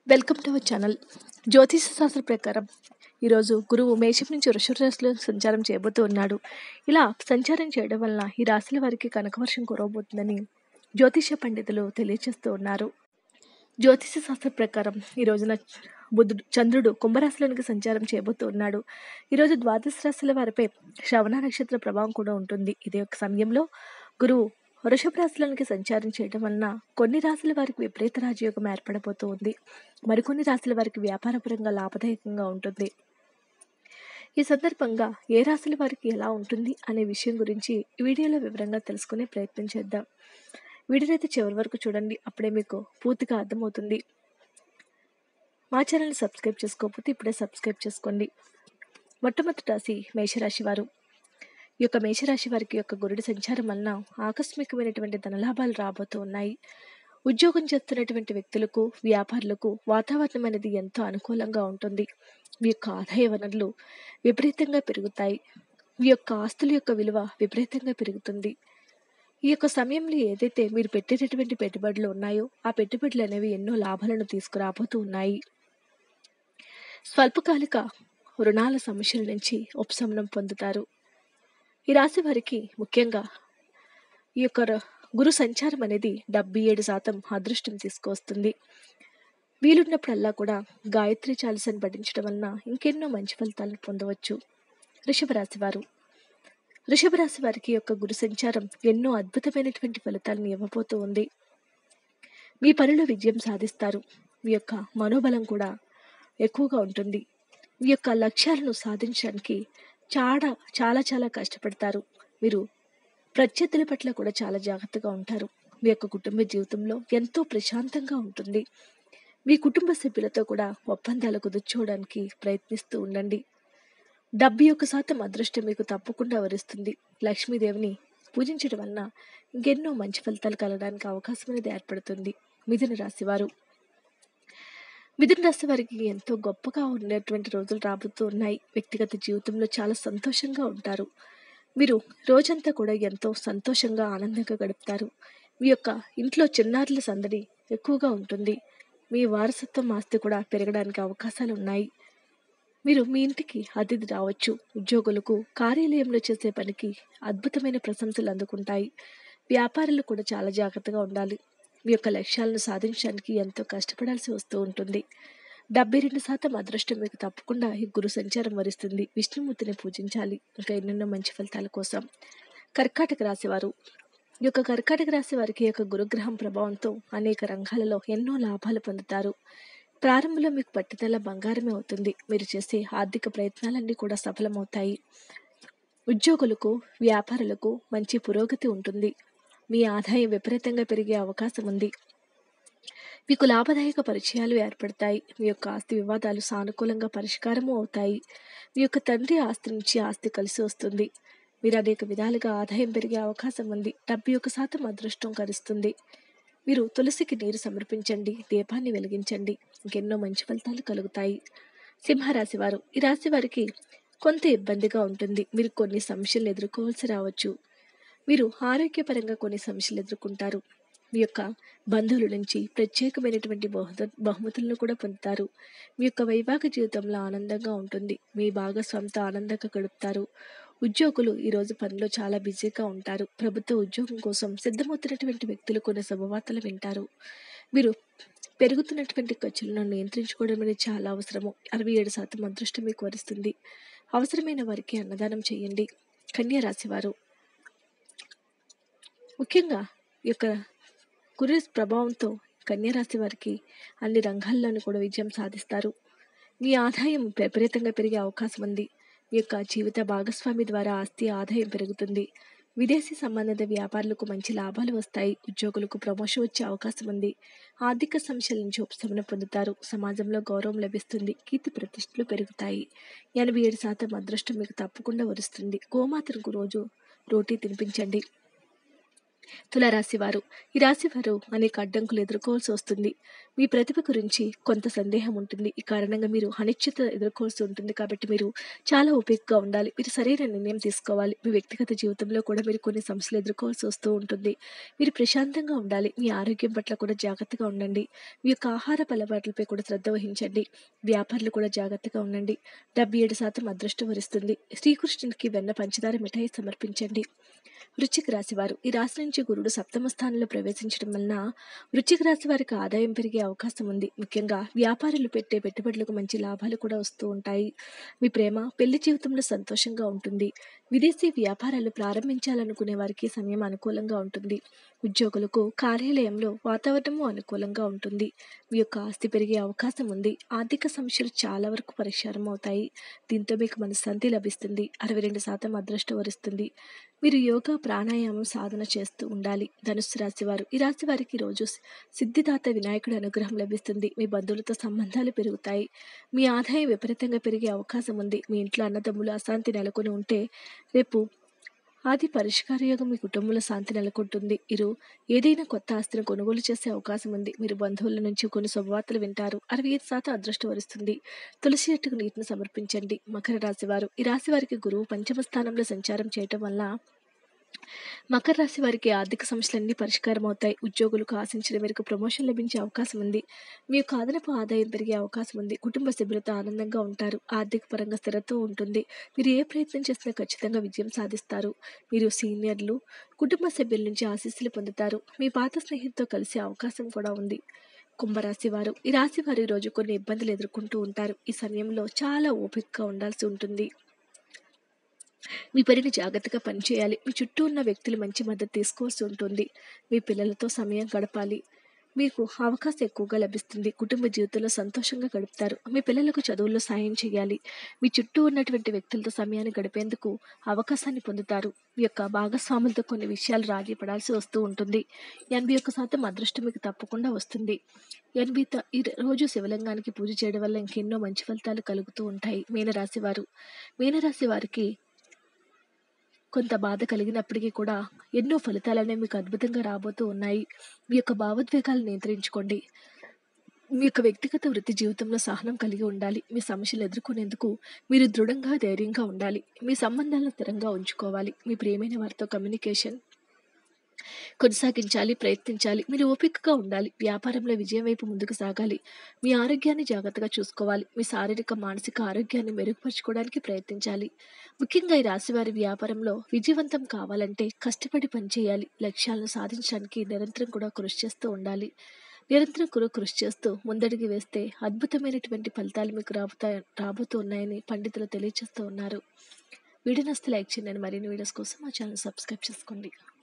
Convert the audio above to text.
Welcome to our channel. జ్యోతిష శాస్త్ర ప్రకారం ఈరోజు గురువు మేషం నుంచి వృషభ రాశిలో సంచారం చేయబోతూ ఉన్నాడు. ఇలా సంచారం చేయడం వలన ఈ రాశుల వారికి కనకవర్షం కురవబోతుందని జ్యోతిష పండితులు తెలియజేస్తూ ఉన్నారు. జ్యోతిష శాస్త్ర ప్రకారం ఈ రోజున చంద్రుడు కుంభరాశిలోనికి సంచారం చేయబోతూ ఉన్నాడు. ఈరోజు ద్వాదశ రాశుల వారిపై శ్రవణ నక్షత్ర ప్రభావం కూడా ఉంటుంది. ఇదే ఒక సమయంలో గురువు వృషభ రాశిలోనికి సంచారం చేయడం వలన కొన్ని రాశుల వారికి విపరీత రాజయోగం ఏర్పడబోతూ ఉంది. మరికొన్ని రాశుల వారికి వ్యాపారపరంగా లాభదాయకంగా ఉంటుంది. ఈ సందర్భంగా ఏ రాశుల వారికి ఎలా ఉంటుంది అనే విషయం గురించి ఈ వీడియోలో వివరంగా తెలుసుకునే ప్రయత్నం చేద్దాం. వీడియోనైతే చివరి వరకు చూడండి, అప్పుడే మీకు పూర్తిగా అర్థమవుతుంది. మా ఛానల్ని సబ్స్క్రైబ్ చేసుకోకపోతే ఇప్పుడే సబ్స్క్రైబ్ చేసుకోండి. మొట్టమొదటి రాశి మేషరాశి వారు. ఈ యొక్క మేషరాశి వారికి యొక్క గురుడి సంచారం వలన ఆకస్మికమైనటువంటి ధనలాభాలు రాబోతూ ఉన్నాయి. ఉద్యోగం చేస్తున్నటువంటి వ్యక్తులకు, వ్యాపారులకు వాతావరణం అనేది ఎంతో అనుకూలంగా ఉంటుంది. మీ యొక్క ఆదాయ వనరులు విపరీతంగా పెరుగుతాయి. మీ యొక్క ఆస్తుల యొక్క విలువ విపరీతంగా పెరుగుతుంది. ఈ యొక్క సమయంలో ఏదైతే మీరు పెట్టేటటువంటి పెట్టుబడులు ఉన్నాయో ఆ పెట్టుబడులు అనేవి ఎన్నో లాభాలను తీసుకురాబోతూ ఉన్నాయి. స్వల్పకాలిక రుణాల సమస్యల నుంచి ఉపశమనం పొందుతారు. ఈ రాశి వారికి ముఖ్యంగా ఈ యొక్క గురు సంచారం అనేది 77% అదృష్టం తీసుకువస్తుంది. వీలున్నప్పుడల్లా కూడా గాయత్రి చాలీసాను పఠించడం వలన ఇంకెన్నో మంచి ఫలితాలను పొందవచ్చు. వృషభ రాశి వారు. వృషభ రాశి వారికి యొక్క గురు సంచారం ఎన్నో అద్భుతమైనటువంటి ఫలితాలను ఇవ్వబోతూ ఉంది. మీ పనిలో విజయం సాధిస్తారు. మీ యొక్క మనోబలం కూడా ఎక్కువగా ఉంటుంది. మీ యొక్క లక్ష్యాలను సాధించడానికి చాలా చాలా చాలా కష్టపడతారు. మీరు ప్రత్యర్థుల పట్ల కూడా చాలా జాగ్రత్తగా ఉంటారు. మీ యొక్క కుటుంబ జీవితంలో ఎంతో ప్రశాంతంగా ఉంటుంది. మీ కుటుంబ సభ్యులతో కూడా ఒప్పందాలు కుదుర్చుకోవడానికి ప్రయత్నిస్తూ ఉండండి. 71% అదృష్టం మీకు తప్పకుండా వరిస్తుంది. లక్ష్మీదేవిని పూజించడం వలన ఇంకెన్నో మంచి ఫలితాలు కలగడానికి అవకాశం అనేది ఏర్పడుతుంది. మిథున రాశి వారు. మిథున రాశి వారికి ఎంతో గొప్పగా ఉండేటువంటి రోజులు రాబోతూ ఉన్నాయి. వ్యక్తిగత జీవితంలో చాలా సంతోషంగా ఉంటారు. మీరు రోజంతా కూడా ఎంతో సంతోషంగా ఆనందంగా గడుపుతారు. మీ యొక్క ఇంట్లో చిన్నారుల సందడి ఎక్కువగా ఉంటుంది. మీ వారసత్వం ఆస్తి కూడా పెరగడానికి అవకాశాలు ఉన్నాయి. మీరు మీ ఇంటికి అతిథి రావచ్చు. ఉద్యోగులకు కార్యాలయంలో చేసే పనికి అద్భుతమైన ప్రశంసలు అందుకుంటాయి. వ్యాపారులు కూడా చాలా జాగ్రత్తగా ఉండాలి. మీ యొక్క లక్ష్యాలను సాధించడానికి ఎంతో కష్టపడాల్సి వస్తూ ఉంటుంది. 72% అదృష్టం మీకు తప్పకుండా ఈ గురు సంచారం వరిస్తుంది. విష్ణుమూర్తిని పూజించాలి. ఇంకా ఎన్నెన్నో మంచి ఫలితాల కోసం. కర్కాటక రాశి వారు. ఈ యొక్క కర్కాటక రాశి వారికి యొక్క గురుగ్రహం ప్రభావంతో అనేక రంగాలలో ఎన్నో లాభాలు పొందుతారు. ప్రారంభంలో మీకు పట్టుదల బంగారమే అవుతుంది. మీరు చేసే ఆర్థిక ప్రయత్నాలన్నీ కూడా సఫలమవుతాయి. ఉద్యోగులకు, వ్యాపారులకు మంచి పురోగతి ఉంటుంది. మీ ఆదాయం విపరీతంగా పెరిగే అవకాశం ఉంది. మీకు లాభదాయక పరిచయాలు ఏర్పడతాయి. మీ యొక్క ఆస్తి వివాదాలు సానుకూలంగా పరిష్కారము అవుతాయి. మీ యొక్క తండ్రి ఆస్తి నుంచి ఆస్తి కలిసి వస్తుంది. మీరు అనేక విధాలుగా ఆదాయం పెరిగే అవకాశం ఉంది. 71% అదృష్టం కలుస్తుంది. మీరు తులసికి నీరు సమర్పించండి, దీపాన్ని వెలిగించండి. ఇంకెన్నో మంచి ఫలితాలు కలుగుతాయి. సింహరాశి వారు. ఈ రాశి వారికి కొంత ఇబ్బందిగా ఉంటుంది. మీరు కొన్ని సమస్యలు ఎదుర్కోవాల్సి రావచ్చు. మీరు ఆరోగ్యపరంగా కొన్ని సమస్యలు ఎదుర్కొంటారు. మీ యొక్క బంధువుల నుంచి ప్రత్యేకమైనటువంటి బహుమతులను కూడా పొందుతారు. మీ యొక్క వైవాహిక జీవితంలో ఆనందంగా ఉంటుంది. మీ భాగస్వామితో ఆనందంగా గడుపుతారు. ఉద్యోగులు ఈరోజు పనిలో చాలా బిజీగా ఉంటారు. ప్రభుత్వ ఉద్యోగం కోసం సిద్ధమవుతున్నటువంటి వ్యక్తులు కొన్ని శుభవార్తలు వింటారు. మీరు పెరుగుతున్నటువంటి ఖర్చులను నియంత్రించుకోవడం అనేది చాలా అవసరము. 67% అదృష్టం మీకు వరిస్తుంది. అవసరమైన వారికి అన్నదానం చేయండి. కన్యా రాశి వారు. ముఖ్యంగా ఈ యొక్క గురు ప్రభావంతో కన్యారాశి వారికి అన్ని రంగాల్లోనూ కూడా విజయం సాధిస్తారు. మీ ఆదాయం విపరీతంగా పెరిగే అవకాశం ఉంది. మీ యొక్క జీవిత భాగస్వామి ద్వారా ఆస్తి ఆదాయం పెరుగుతుంది. విదేశీ సంబంధిత వ్యాపారులకు మంచి లాభాలు వస్తాయి. ఉద్యోగులకు ప్రమోషన్ వచ్చే అవకాశం ఉంది. ఆర్థిక సమస్యల నుంచి ఉపశమనం పొందుతారు. సమాజంలో గౌరవం లభిస్తుంది. కీర్తి ప్రతిష్టలు పెరుగుతాయి. 87% అదృష్టం మీకు తప్పకుండా వరుస్తుంది. గోమాతకు రోజు రోటీ తినిపించండి. తులారాశివారు. ఈ రాశివారు అనేక అడ్డంకులు ఎదుర్కోవాల్సి వస్తుంది. మీ ప్రతిభ గురించి కొంత సందేహం ఉంటుంది. ఈ కారణంగా మీరు అనిశ్చిత ఎదుర్కోవాల్సి ఉంటుంది. కాబట్టి మీరు చాలా ఓపికగా ఉండాలి. మీరు సరైన నిర్ణయం తీసుకోవాలి. మీ వ్యక్తిగత జీవితంలో కూడా మీరు కొన్ని సమస్యలు ఎదుర్కోవాల్సి వస్తూ ఉంటుంది. మీరు ప్రశాంతంగా ఉండాలి. మీ ఆరోగ్యం పట్ల కూడా జాగ్రత్తగా ఉండండి. మీ యొక్క ఆహారపు అలవాట్లపై కూడా శ్రద్ధ వహించండి. వ్యాపారులు కూడా జాగ్రత్తగా ఉండండి. 77% అదృష్టం వరిస్తుంది. శ్రీకృష్ణునికి వెన్న పంచదార మిఠాయి సమర్పించండి. వృశ్చిక రాశివారు. ఈ రాశి నుంచి గురుడు సప్తమ స్థానంలో ప్రవేశించడం వలన వృశ్చిక రాశి వారికి ఆదాయం పెరిగే అవకాశం ఉంది. ముఖ్యంగా వ్యాపారులు పెట్టే పెట్టుబడులకు మంచి లాభాలు కూడా వస్తూ ఉంటాయి. మీ ప్రేమ పెళ్లి జీవితంలో సంతోషంగా ఉంటుంది. విదేశీ వ్యాపారాలు ప్రారంభించాలనుకునే వారికి సమయం అనుకూలంగా ఉంటుంది. ఉద్యోగులకు కార్యాలయంలో వాతావరణము అనుకూలంగా ఉంటుంది. మీ యొక్క ఆస్తి పెరిగే అవకాశం ఉంది. ఆర్థిక సమస్యలు చాలా వరకు పరిష్కారం అవుతాయి. దీంతో మీకు మనశ్శాంతి లభిస్తుంది. 62% అదృష్టం వరిస్తుంది. మీరు యోగా ప్రాణాయామం సాధన చేస్తూ ఉండాలి. ధనుస్సు రాశివారు. ఈ రాశి వారికి రోజు సిద్ధిదాత వినాయకుడి అనుగ్రహం లభిస్తుంది. మీ బంధువులతో సంబంధాలు పెరుగుతాయి. మీ ఆదాయం విపరీతంగా పెరిగే అవకాశం ఉంది. మీ ఇంట్లో అన్నదమ్ములు అశాంతి నెలకొని ఉంటే రేపు అది పరిష్కార యోగం మీ కుటుంబంలో శాంతి నెలకొంటుంది. మీరు ఏదైనా కొత్త ఆస్తిని కొనుగోలు చేసే అవకాశం ఉంది. మీరు బంధువుల నుంచి కొన్ని శుభవార్తలు వింటారు. 65% అదృష్టం వరిస్తుంది. తులసి చెట్టుకు నీటిని సమర్పించండి. మకర రాశివారు. ఈ రాశి వారికి గురువు పంచమ స్థానంలో సంచారం చేయటం వల్ల మకర రాశి వారికి ఆర్థిక సమస్యలన్నీ పరిష్కారం అవుతాయి. ఉద్యోగులకు ఆశించిన మేరకు ప్రమోషన్ లభించే అవకాశం ఉంది. మీ యొక్క అదనపు ఆదాయం పెరిగే అవకాశం ఉంది. కుటుంబ సభ్యులతో ఆనందంగా ఉంటారు. ఆర్థిక పరంగా స్థిరత్వం ఉంటుంది. మీరు ఏ ప్రయత్నం చేసినా ఖచ్చితంగా విజయం సాధిస్తారు. మీరు సీనియర్లు కుటుంబ సభ్యుల నుంచి ఆశీస్సులు పొందుతారు. మీ పాత స్నేహితులతో కలిసే అవకాశం కూడా ఉంది. కుంభరాశి వారు. ఈ రాశి వారు ఈ రోజు కొన్ని ఇబ్బందులు ఎదుర్కొంటూ ఉంటారు. ఈ సమయంలో చాలా ఓపికగా ఉండాల్సి ఉంటుంది. మీ పనిని జాగ్రత్తగా పనిచేయాలి. మీ చుట్టూ ఉన్న వ్యక్తులు మంచి మద్దతు తీసుకోవాల్సి ఉంటుంది. మీ పిల్లలతో సమయం గడపాలి. మీకు అవకాశం ఎక్కువగా లభిస్తుంది. కుటుంబ జీవితంలో సంతోషంగా గడుపుతారు. మీ పిల్లలకు చదువుల్లో సాయం చేయాలి. మీ చుట్టూ ఉన్నటువంటి వ్యక్తులతో సమయాన్ని గడిపేందుకు అవకాశాన్ని పొందుతారు. మీ యొక్క భాగస్వాములతో కొన్ని విషయాలు రాజీ పడాల్సి వస్తూ ఉంటుంది. 81% అదృష్టం మీకు తప్పకుండా వస్తుంది. ఈ రోజు శివలింగానికి పూజ చేయడం వల్ల ఇంకెన్నో మంచి ఫలితాలు కలుగుతూ ఉంటాయి. మీనరాశి వారికి కొంత బాధ కలిగినప్పటికీ కూడా ఎన్నో ఫలితాలనేవి మీకు అద్భుతంగా రాబోతూ ఉన్నాయి. మీ యొక్క భావోద్వేగాలను నియంత్రించుకోండి. మీ యొక్క వ్యక్తిగత వృత్తి జీవితంలో సహనం కలిగి ఉండాలి. మీ సమస్యలు ఎదుర్కొనేందుకు మీరు దృఢంగా ధైర్యంగా ఉండాలి. మీ సంబంధాలను స్థిరంగా ఉంచుకోవాలి. మీ ప్రియమైన వారితో కమ్యూనికేషన్ కొనసాగించాలి, ప్రయత్నించాలి. మీరు ఓపికగా ఉండాలి. వ్యాపారంలో విజయం వైపు ముందుకు సాగాలి. మీ ఆరోగ్యాన్ని జాగ్రత్తగా చూసుకోవాలి. మీ శారీరక, మానసిక ఆరోగ్యాన్ని మెరుగుపరుచుకోవడానికి ప్రయత్నించాలి. ముఖ్యంగా ఈ రాశివారి వ్యాపారంలో విజయవంతం కావాలంటే కష్టపడి పనిచేయాలి. లక్ష్యాలను సాధించడానికి నిరంతరం కూడా కృషి చేస్తూ ఉండాలి. నిరంతరం కూడా కృషి చేస్తూ ముందడుగు వేస్తే అద్భుతమైనటువంటి ఫలితాలు మీకు రాబోతూ ఉన్నాయని పండితులు తెలియజేస్తూ ఉన్నారు. వీడియో నచ్చితే లైక్ చేయండి. మరిన్ని వీడియోస్ కోసం మా ఛానల్ సబ్స్క్రైబ్ చేసుకోండి.